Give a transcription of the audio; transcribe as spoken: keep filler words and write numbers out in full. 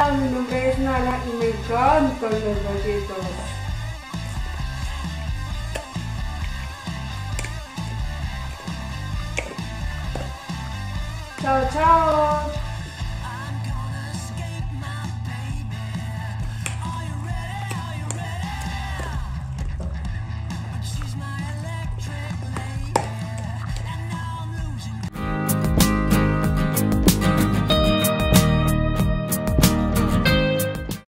Hola, mi nombre es Nala y me encantan los galletos. Chao, chao.